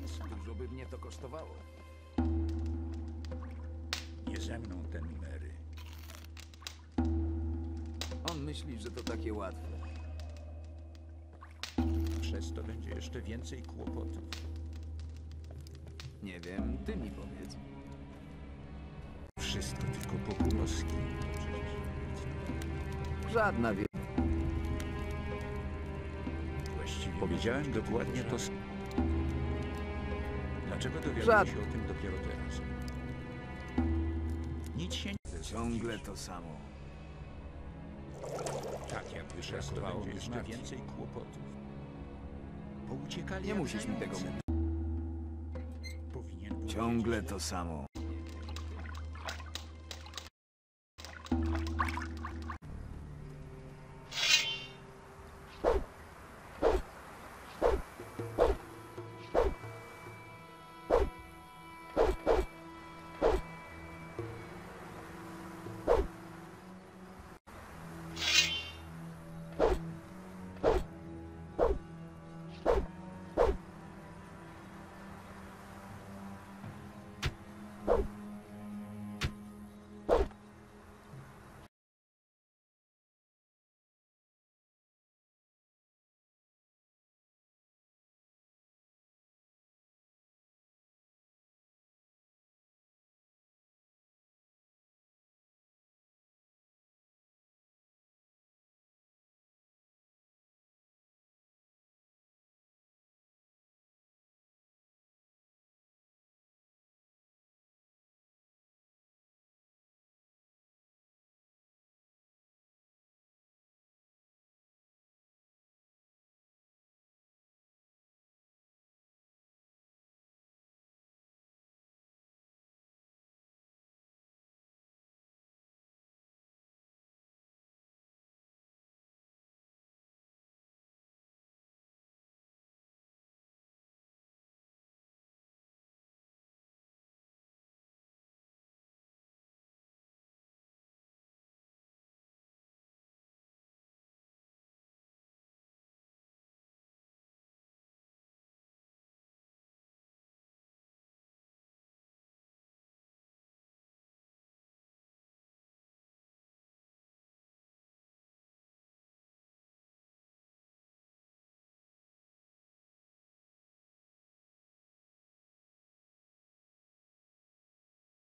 Dużo by mnie to kosztowało. Nie ze mną te numery. On myśli, że to takie łatwe. Przez to będzie jeszcze więcej kłopotów. Nie wiem, ty mi powiedz. Wszystko tylko pogłoski. Żadna wie... Właściwie powiedziałem dokładnie to samo. Dlaczego dowiaduję Żadne. się o tym dopiero teraz? Nic się nie Ciągle to samo. Tak jak wyszakowało jeszcze więcej kłopotów. Pouciekali Nie jak musisz mi tego zające. mówić. Powinien był Ciągle wiedzieć to samo.